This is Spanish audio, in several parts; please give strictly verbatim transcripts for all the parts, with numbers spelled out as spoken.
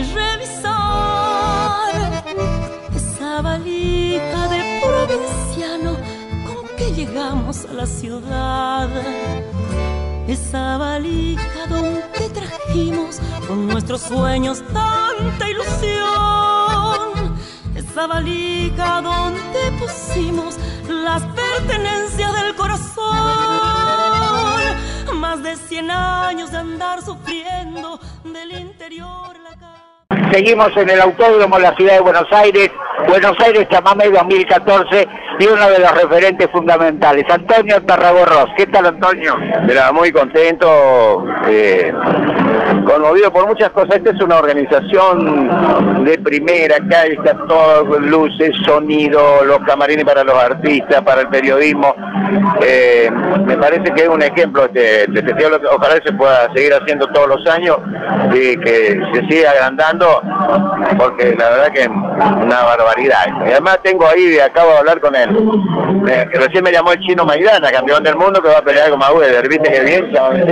revisar esa valija de provinciano con que llegamos a la ciudad. Esa valija donde trajimos con nuestros sueños tanta ilusión. Esa valija donde pusimos las pertenencias del corazón. Más de cien años de andar sufriendo del interior la casa. Seguimos en el Autódromo de la Ciudad de Buenos Aires. Buenos Aires Chamamé dos mil catorce y uno de los referentes fundamentales, Antonio Tarragorros. ¿Qué tal, Antonio? Mira, muy contento, eh, conmovido por muchas cosas. Esta es una organización de primera, acá está todo, luces, sonido, los camarines para los artistas, para el periodismo. Eh, me parece que es un ejemplo este, este festival. Ojalá se pueda seguir haciendo todos los años y que se siga agrandando, porque la verdad que es una barbaridad. Y además tengo ahí, acabo de hablar con él, eh, que recién me llamó el Chino Maidana, campeón del mundo, que va a pelear con Mayweather. ¿Viste qué bien?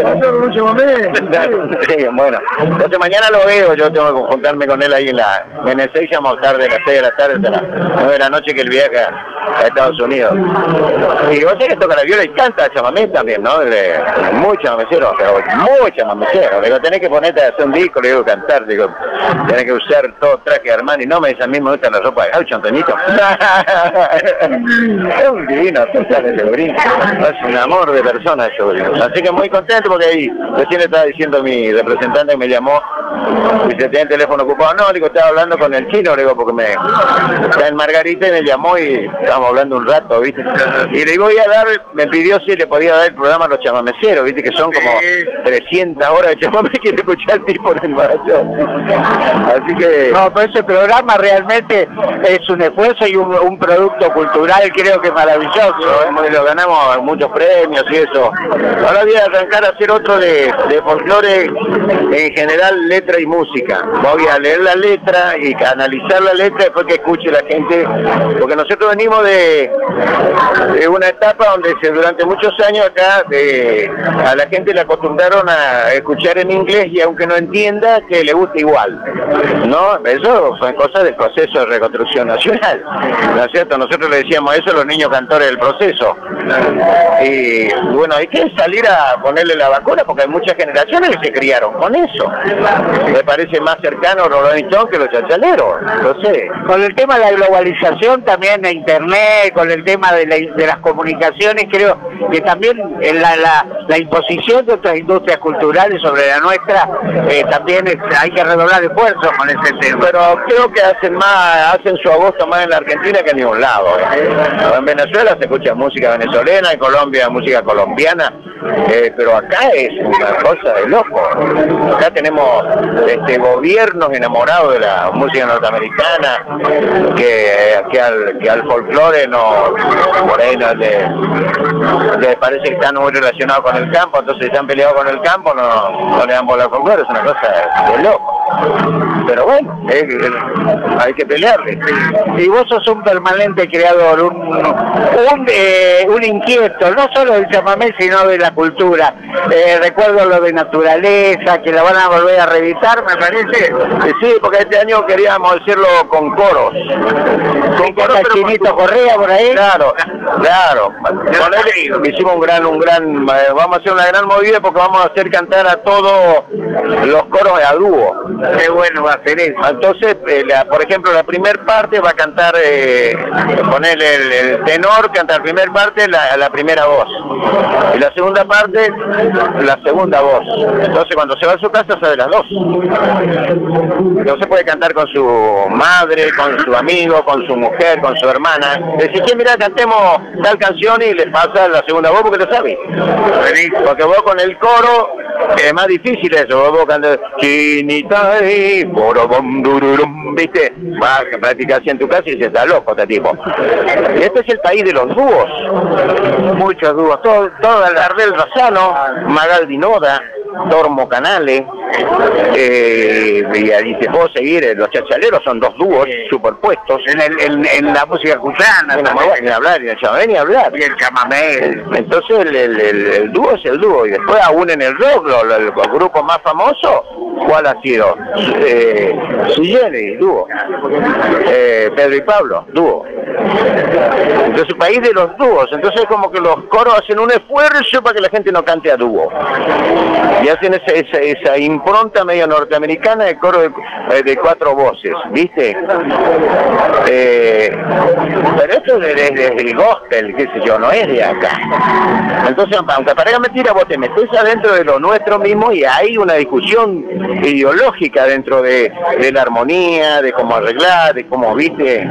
Sí, bueno, entonces mañana lo veo. Yo tengo que juntarme con él ahí en la en el seis, vamos tarde, a las seis de la tarde hasta las nueve de la noche, que él viaja a Estados Unidos. Y vos sabés que toca la viola y canta chamamé también, ¿no? De, muy chamamecero, pero muy chamamecero. Le digo, tenés que ponerte a hacer un disco, le digo, cantar, digo, tenés que usar todo traje Armani. No, me dice, a mí me gusta la ropa de gaucho, Antonito. Es un divino, total, ese brinco. Es un amor de persona ese brinco. Así que muy contento, porque ahí recién le estaba diciendo mi representante que me llamó, y se tenía el teléfono ocupado. No, digo, estaba hablando con el Chino, digo, porque me está en Margarita y me llamó y estábamos hablando un rato, ¿viste? Y le voy a dar, me pidió si le podía dar el programa a los chamameceros, ¿viste? Que son como trescientas horas de chamamé que escuchar el tipo en el maratón. Así que... No, pero ese programa realmente es un esfuerzo y un, un producto cultural, creo que maravilloso. ¿eh? Lo ganamos muchos premios y eso. Ahora voy a arrancar a hacer otro de, de folclore, en general letra y música. Voy a leer la letra y analizar la letra después que escuche la gente, porque nosotros venimos de, de una etapa donde se, durante muchos años acá de, a la gente le acostumbraron a escuchar en inglés, y aunque no entienda, que le guste igual, ¿no? Eso son cosas del proceso de reconstrucción nacional, ¿no es cierto? Nosotros le decíamos eso a los niños cantores del proceso. Y bueno, hay que salir a ponerle la vacuna, porque hay muchas generaciones que se criaron con eso. Me parece más cercano a Rolling Stone que los chachaleros, no sé. Con el tema de la globalización también de internet, con el tema de, la, de las comunicaciones, creo que también la, la, la imposición de otras industrias culturales sobre la nuestra, eh, también es, hay que redoblar esfuerzos con ese tema. Pero creo que hacen más, hacen su agosto más en la Argentina que en ningún lado. ¿eh? En Venezuela se escucha música venezolana, en Colombia música colombiana, eh, pero acá es una cosa de loco. Acá tenemos este, gobiernos enamorados de la música norteamericana, que, que, al, que al folclore no, por ahí no le, le parece que están muy relacionados con el campo, entonces si están peleados con el campo no, no le dan bola al folclore, es una cosa de loco. Pero bueno, eh, eh, hay que pelearle. Y vos sos un permanente creador, un, un, eh, un inquieto, no solo del chamamé, sino de la cultura. Eh, recuerdo lo de naturaleza, que la van a volver a reeditar, me parece. Eh, sí, porque este año queríamos hacerlo con coros. Con coros, pero Chinito Correa por ahí. Claro, claro. Con él hicimos un gran, un gran, eh, vamos a hacer una gran movida, porque vamos a hacer cantar a todos los coros a dúo. Qué bueno va a ser eso. Entonces, eh, la, por ejemplo, la primera parte va a cantar, eh, ponerle el, el tenor, canta la primera parte, la, la primera voz. Y la segunda parte, la segunda voz. Entonces, cuando se va a su casa, sabe las dos. Entonces puede cantar con su madre, con su amigo, con su mujer, con su hermana. Decir, che, mira, cantemos tal canción, y le pasa la segunda voz porque lo sabe. Porque vos con el coro es más difícil eso. Vos, vos cantas, chinita, ¿viste? Vas a practicar así en tu casa y se está loco este tipo. Y este es el país de los dúos. Muchos dúos. Todo, todo Ardel Razano, Magaldi Noda, Tormo Canales, eh, y ahí te puedo seguir, eh, los chachaleros son dos dúos superpuestos. En, el, en, en la música cubana, en la, ni hablar, en el chamamé ni hablar. Y el chamamé. Entonces el, el, el, el dúo es el dúo, y después aún en el rock, lo, lo, el grupo más famoso, ¿cuál ha sido? Eh, Sui Generis, dúo. Eh, Pedro y Pablo, dúo. Entonces, país de los dúos. Entonces, como que los coros hacen un esfuerzo para que la gente no cante a dúo. Y hacen esa, esa, esa impronta medio norteamericana de coro de, de cuatro voces, ¿viste? Eh, pero esto es desde el gospel, qué sé yo, no es de acá. Entonces, aunque parezca mentira, vos te metés adentro de lo nuestro mismo y hay una discusión ideológica dentro de, de la armonía, de cómo arreglar, de cómo, ¿viste?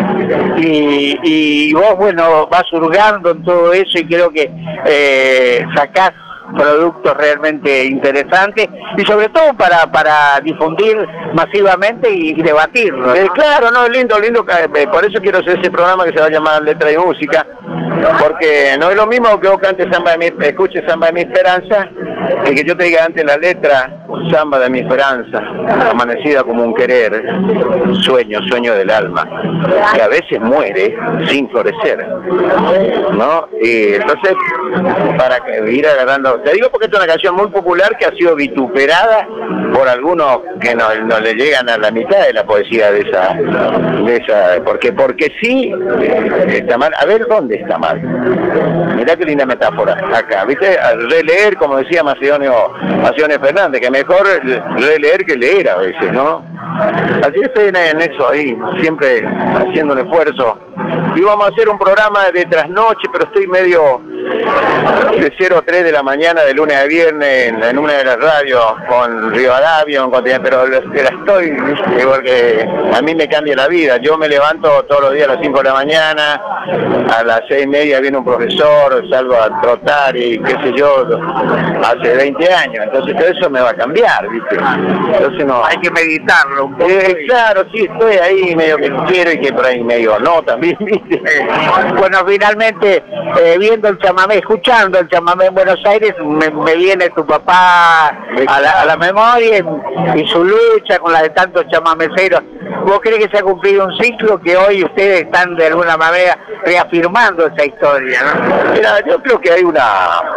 Y, y vos, bueno, vas hurgando en todo eso y creo que eh, sacás productos realmente interesantes y sobre todo para para difundir masivamente y, y debatirlo, ¿no? Eh, claro, no, lindo, lindo, eh, por eso quiero hacer ese programa que se va a llamar Letra y Música, porque no es lo mismo que vos cantes Samba de mi, escuches Samba de mi Esperanza, y que yo te diga antes la letra, Samba de mi Esperanza, amanecida como un querer, sueño, sueño del alma, que a veces muere sin florecer, ¿no? Y entonces, para que ir agarrando, te digo porque esta es una canción muy popular que ha sido vituperada por algunos que no, no le llegan a la mitad de la poesía de esa, de esa, porque porque sí está mal. A ver dónde está mal. Mirá qué linda metáfora acá, ¿viste? Al releer, como decía Macedonio, Macedonio Fernández, que mejor releer que leer a veces, ¿no? Así estoy en, en eso ahí, siempre haciendo un esfuerzo. Y vamos a hacer un programa de trasnoche, pero estoy medio de cero a tres de la mañana, de lunes a viernes, en, en una de las radios, con Rivadavia, pero la estoy, porque a mí me cambia la vida. Yo me levanto todos los días a las cinco de la mañana, a las seis y media viene un profesor, salgo a trotar y qué sé yo, hace veinte años, entonces todo eso me va a cambiar, ¿viste? Entonces no... Hay que meditarlo un poco. Eh, claro, sí, estoy ahí medio que quiero y que por ahí medio no también, ¿viste? Bueno, finalmente, eh, viendo el chamamé, escuchando el chamamé en Buenos Aires, me, me viene tu papá a la, a la memoria y, y su lucha con la de tantos chamameceros. ¿Vos crees que se ha cumplido un ciclo que hoy ustedes están de alguna manera reafirmando esa historia, ¿no? Mira, yo creo que hay una,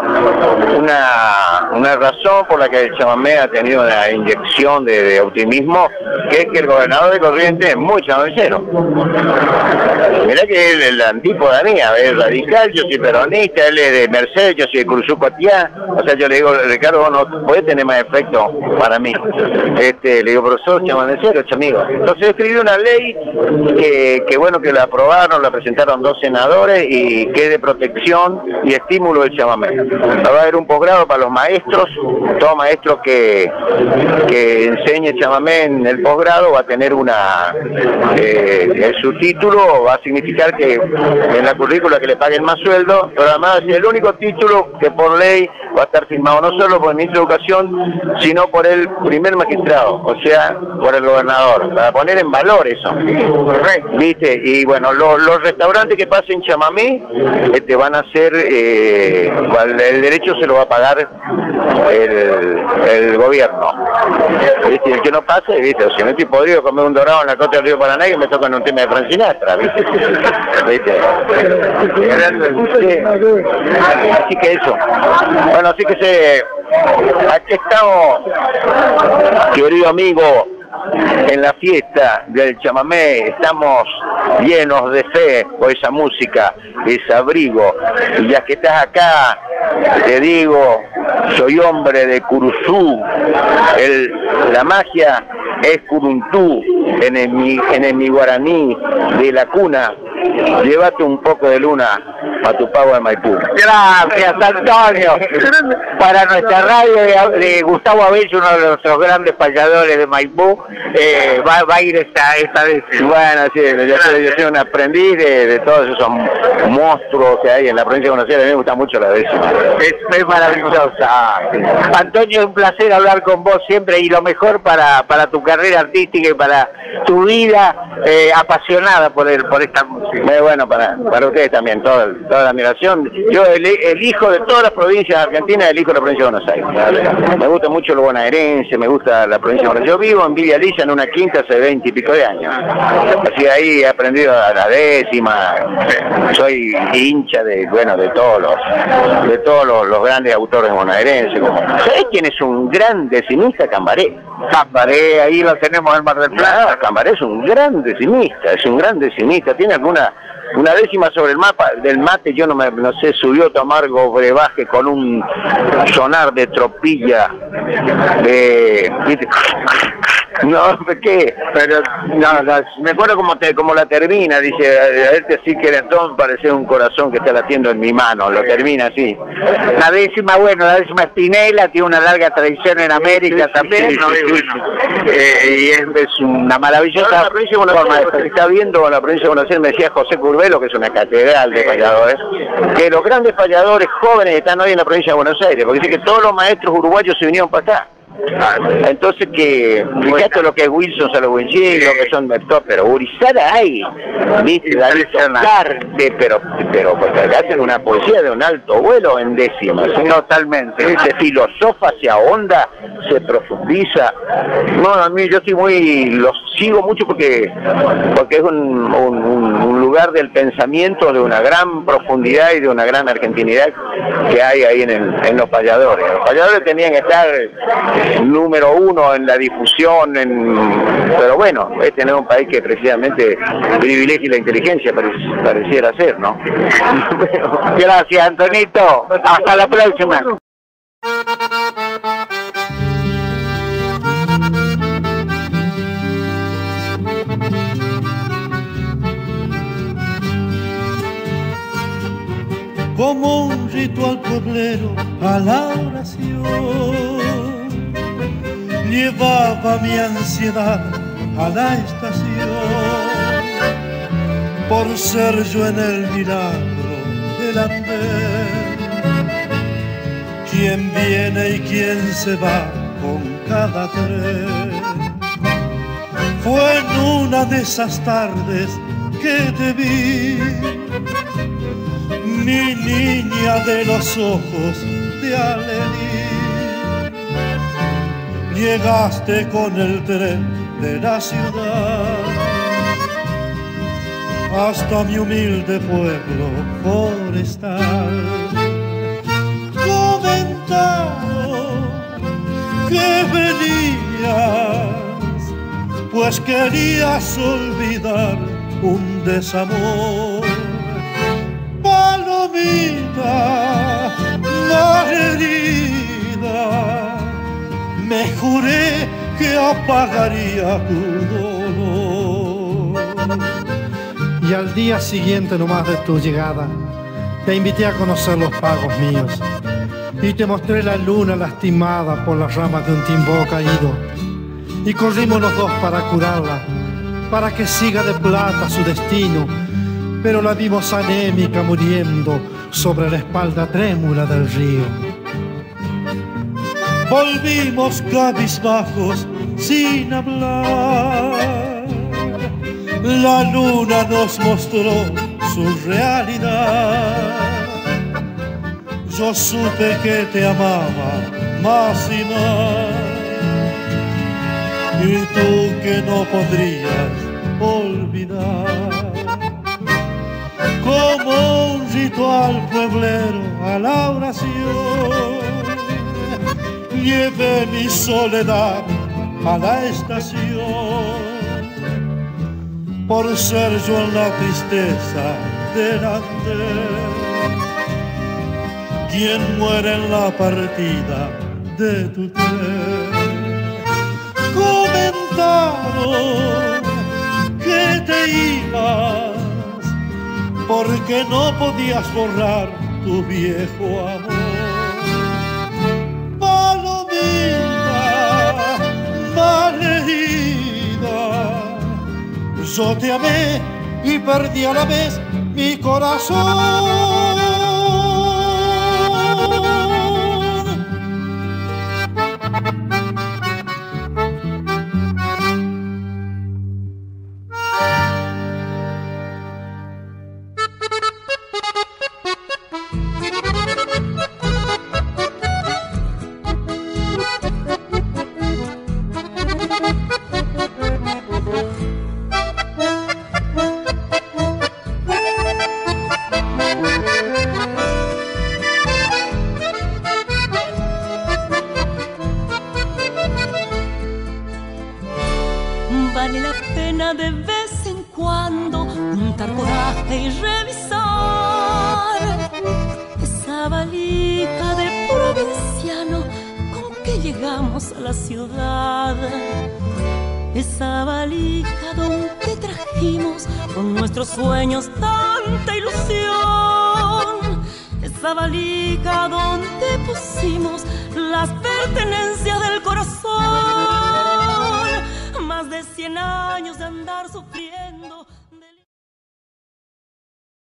una, una razón por la que el chamamé ha tenido una inyección de, de optimismo, que es que el gobernador de Corrientes es muy chamamecero. Mirá que él es la antípoda mía, es radical, yo soy peronista, él es de Mercedes, yo soy de Curuzú-Cotiá, o sea, yo le digo, Ricardo, vos no podés tener más efecto para mí. Este, le digo, pero sos chamamecero, chamigo. Entonces escribí una ley que, que bueno, que la aprobaron, la presentaron dos senadores y que es de protección y estímulo del chamamé. Va a haber un posgrado para los maestros, todo maestro que, que enseñe chamamé en el posgrado va a tener una, eh, su título va a significar que en la currícula que le paguen más sueldo, pero además es el único título que por ley va a estar firmado no solo por el ministro de Educación, sino por el primer magistrado, o sea, por el gobernador, para poner en valor eso, ¿viste? Y bueno, lo, los restaurantes que pasen chamamé este, van a ser, eh, el derecho se lo va a pagar el, el gobierno, ¿viste? El que no pase, ¿viste? O si no estoy podrido comer un dorado en la costa del río Paraná y me tocan un tema de Frank Sinatra, ¿viste? ¿Viste? Así que eso. Bueno, así que se, aquí estamos, querido amigo, en la fiesta del chamamé, estamos llenos de fe por esa música, ese abrigo, y ya que estás acá, te digo, soy hombre de Curuzú, el, la magia es Curuntú, en el, en el mi guaraní de la cuna, llévate un poco de luna a tu pavo de Maipú. Gracias, Antonio. Para nuestra radio de, de Gustavo Abello, uno de nuestros grandes payadores de Maipú, eh, va, va a ir esta, esta vez. Bueno, sí, yo soy, yo soy un aprendiz de, de todos esos monstruos que hay en la provincia de Buenos Aires. A mí me gusta mucho la décima. Es, es maravillosa. Antonio, es un placer hablar con vos siempre y lo mejor para, para tu carrera artística y para tu vida eh, apasionada por el, por esta música. Muy bueno para, para ustedes también, todo el, todo toda la admiración. Yo el, elijo de todas las provincias de Argentina, elijo la provincia de Buenos Aires. Me gusta mucho lo bonaerense, me gusta la provincia de Buenos Aires. Yo vivo en Villa Lisa, en una quinta, hace veinte y pico de años. Así ahí he aprendido a la décima. Soy hincha de, bueno, de todos los, de todos los, los grandes autores bonaerenses. Como, ¿sabés quién es un gran decimista? Cambaré. Cambaré, ahí lo tenemos en Mar del Plata. Ah, Cambaré es un gran decimista, es un gran decimista. Tiene alguna una décima sobre el mapa del mate, yo no me no sé, subió Tamargo brebaje con un sonar de tropilla de, ¿viste? No, ¿qué? Pero no, no, me acuerdo cómo te, como la termina, dice, a este sí que Querentón parece un corazón que está latiendo en mi mano, lo termina así. La décima, bueno, la décima Spinella tiene una larga tradición en América, sí, también, sí, ¿no? Sí, sí, bueno. sí. Eh, y es, es una maravillosa la provincia de Buenos Aires, que está viendo la provincia de Buenos Aires, me decía José Curbelo, que es una catedral de falladores, que los grandes falladores jóvenes están hoy en la provincia de Buenos Aires, porque dice que todos los maestros uruguayos se vinieron para acá. Entonces que fíjate lo que es Wilson Salobuenchín, lo que son pero Urizara hay, viste, Carte, pero pero porque hacen una poesía de un alto vuelo en décimas, ¿sí? Totalmente, se filosofa, se ahonda, se profundiza. No, a mí yo estoy muy, los sigo mucho porque porque es un, un, un lugar del pensamiento de una gran profundidad y de una gran argentinidad que hay ahí en, el, en los falladores. Los falladores tenían que estar número uno en la difusión, en... pero bueno, este no es un país que precisamente privilegie la inteligencia, pareciera ser, ¿no? Gracias, Antonito. Hasta la próxima. Como un ritual pueblero a la oración, llevaba mi ansiedad a la estación, por ser yo en el milagro del andén, quien viene y quien se va con cada tren. Fue en una de esas tardes que te vi, mi niña de los ojos de Alelí. Llegaste con el tren de la ciudad hasta mi humilde pueblo forestal. Comentaron que venías, pues querías olvidar un desamor. Palomita malherida, me juré que apagaría tu dolor. Y al día siguiente nomás de tu llegada, te invité a conocer los pagos míos y te mostré la luna lastimada por las ramas de un timbó caído. Y corrimos los dos para curarla, para que siga de plata su destino, pero la vimos anémica muriendo sobre la espalda trémula del río. Volvimos cabizbajos sin hablar, la luna nos mostró su realidad. Yo supe que te amaba más y más, y tú que no podrías olvidar. Como un ritual pueblero a la oración, llevé mi soledad a la estación, por ser yo en la tristeza del andén, quien muere en la partida de tu tren. Comentaron que te ibas porque no podías borrar tu viejo amor. Palomita malherida, yo te amé y perdí a la vez mi corazón. vale la pena de vez en cuando juntar coraje y revisar esa valija de provinciano con que llegamos a la ciudad. Esa valija donde trajimos con nuestros sueños tanta ilusión. Esa valija donde pusimos las pertenencias del corazón. Más de cien años de andar sufriendo